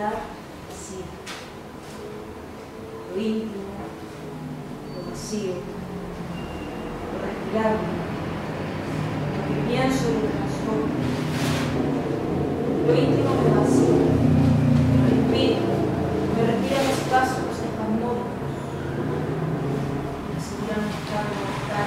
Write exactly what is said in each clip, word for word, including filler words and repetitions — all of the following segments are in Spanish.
respirar vacía. Lo íntimo, lo vacío, lo respirable, lo que pienso y lo transformo. Lo íntimo me vacío, lo respiro, me respira los pasos espasmódicos, me aseguran un estado mortal.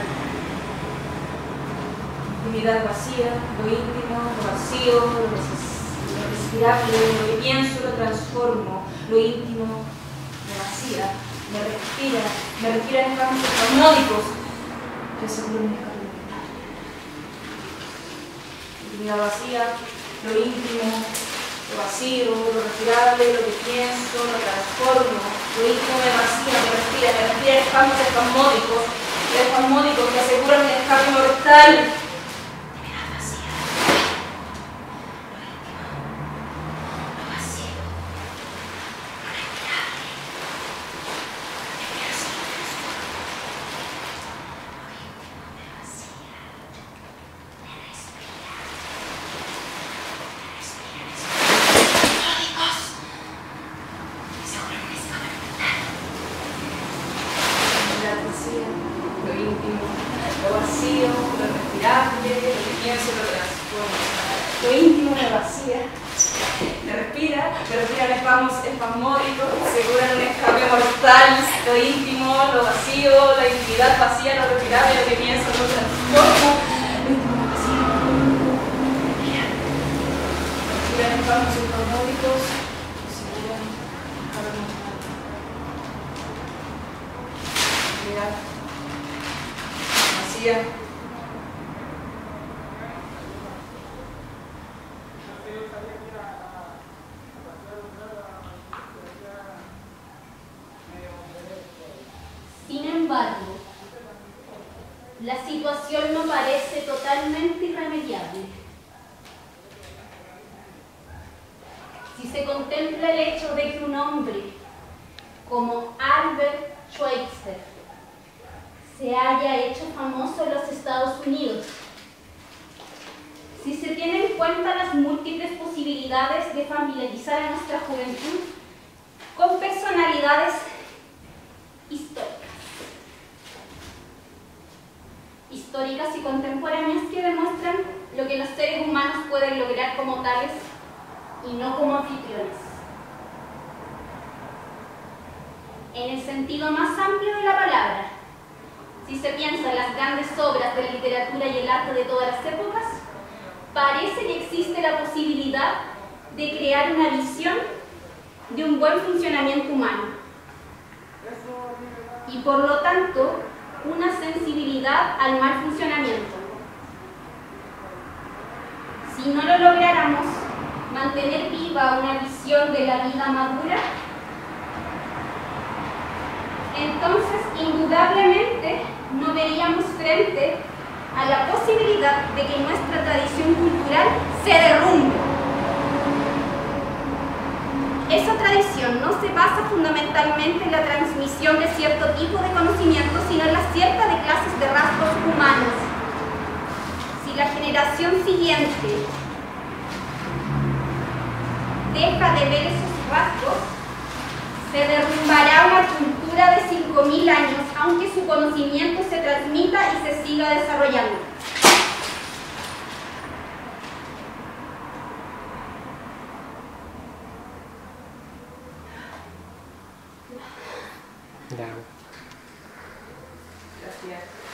Intimidad vacía, lo íntimo, lo vacío, lo, lo respirable, lo que pienso lo transformo, lo íntimo me vacía, me respira, me respira en campos espasmódicos que aseguran un estado mortal. Intimidad vacía, lo íntimo, lo vacío, lo respirable, lo que pienso, lo transformo, lo íntimo me vacía, me respira, me respira en campos espasmódicos, espasmódicos que aseguran un escape mortal. Lo íntimo, lo vacío, lo respirable, lo que pienso, lo transformo. Lo íntimo me vacía, me respira, me respira en espasmos espasmódicos, aseguran un escape mortal. Lo íntimo, lo vacío, la intimidad vacía, lo respirable, lo que pienso, lo transformo. Lo íntimo me vacía, me respira en espasmos espasmódicos, aseguran un escape mortal. Intimidad vacía. Sin embargo, la situación no parece totalmente irremediable. Si se contempla el hecho de que un hombre como Albert Schweitzer se haya hecho famoso en los Estados Unidos, si se tienen en cuenta las múltiples posibilidades de familiarizar a nuestra juventud con personalidades históricas, históricas y contemporáneas que demuestran lo que los seres humanos pueden lograr como tales y no como anfitriones. En el sentido más amplio de la palabra, si se piensa en las grandes obras de la literatura y el arte de todas las épocas, parece que existe la posibilidad de crear una visión de un buen funcionamiento humano y por lo tanto una sensibilidad al mal funcionamiento. Si no lo lográramos mantener viva una visión de la vida madura, entonces indudablemente no veríamos frente a la posibilidad de que nuestra tradición cultural se derrumbe. Esa tradición no se basa fundamentalmente en la transmisión de cierto tipo de conocimiento, sino en la cierta de clases de rasgos humanos. Si la generación siguiente deja de ver esos rasgos, se derrumbará una cultura de cinco mil años, aunque su conocimiento se transmita y se siga desarrollando. Gracias.